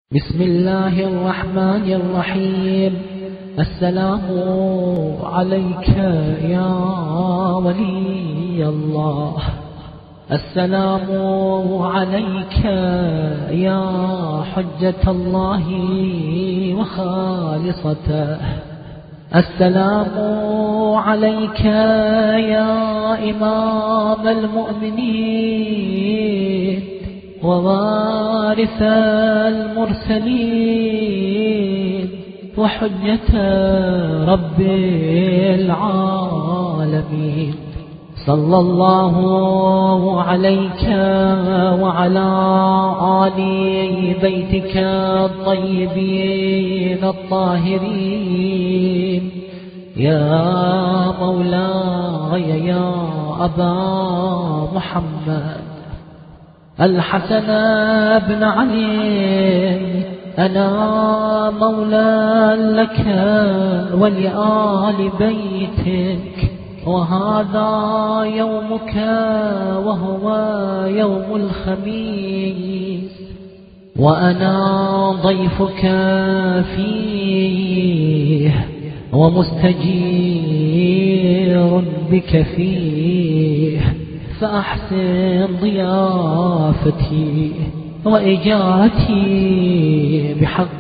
بسم الله الرحمن الرحيم. السلام عليك يا ولي الله، السلام عليك يا حجة الله وخالصته، السلام عليك يا إمام المؤمنين ووارث المرسلين وحجة رب العالمين. صلى الله عليك وعلى آل بيتك الطيبين الطاهرين. يا مولاي يا أبا محمد الحسن بن علي، أنا مولى لك ولآل بيتك، وهذا يومك وهو يوم الخميس، وأنا ضيفك فيه ومستجير بك فيه، فأحسن ضيافتي وإجارتي بحق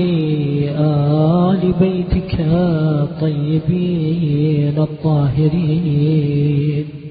آل بيتك الطيبين الطاهرين.